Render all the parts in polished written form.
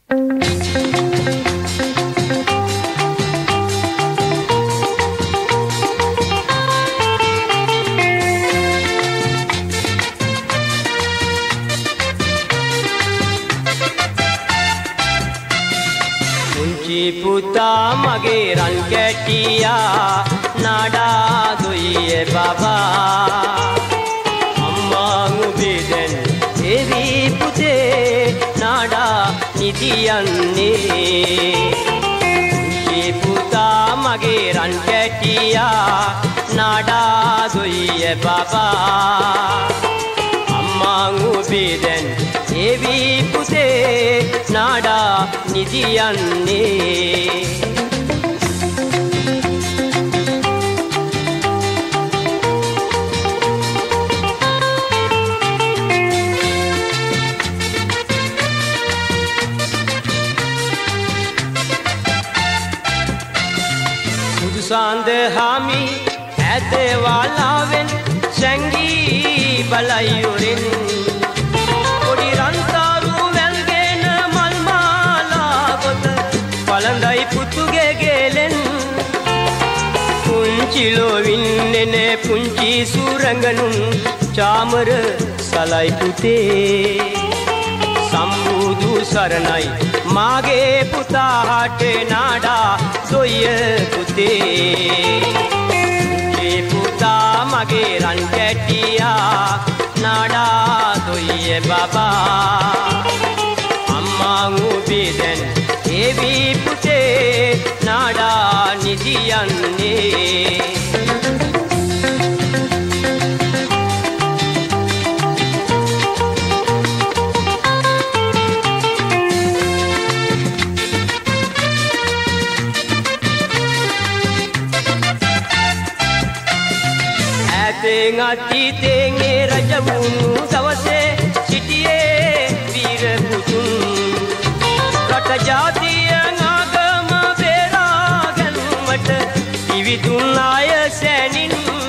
පුතා මගේ රන් කැටියා නාඩා දුයියේ බබා අම්මා උඹේ දැන් එවි පුතේ නාඩා නිදියන්නේ පුතා මගේ රන් කැටියා නාඩා දුයියේ බබා අම්මා උඹේ දැන් එවි පුතේ නාඩා නිදියන්නේ සුදුසාන්ද හාමි ඇතේ වාලාවෙන් සැංගී බලයුරින් පොඩි රන්තාරු වැල්ගෙන මල් මාලා ගොත පළඳයි පුතුගේ ගෙලෙන් පුංචි ලොවින්නේ පුංචි සුරංගනුන් චාමර සලයි පුතේ සම්බුදු සරණයි මාගේ පුතාට නාඩා සොය පුතේ ඒ පුතා මගේ රන් කැටියා නාඩා සොය බබා අම්මා උඹේ දැන් එවි පුතේ නාඩා නිදියන්නේ අතීතෙන් රජ වුණු දවසේ සිටියේ වීර පුතුන් රට ජාතිය ආගම බේරා ගැනීමට ඉවිතුන් අය සැනින්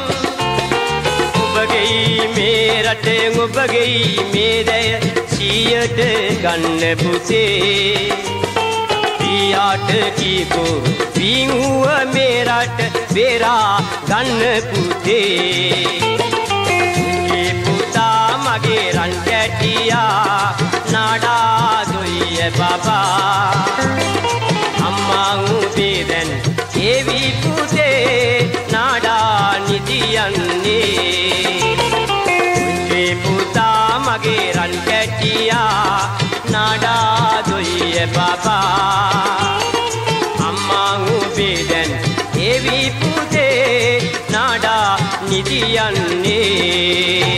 ඔබගේ මේ රටේ ඔබගේ මේ දැය සියයට ගන්න පුතේ පියාට කීකෝ විංගුව මේ රට බේරා ගන්න පුතේ ඒ පුතා මගේ රන් කැටියා නාඩා දුයියේ බබා අම්මා උඹේ දැන් එවි පුතේ නාඩා නිදියන්නේ ඒ පුතා මගේ රන් කැටියා නාඩා දුයියේ බබා අම්මා උඹේ දැන් එවි පුතේ නාඩා නිදියන්නේ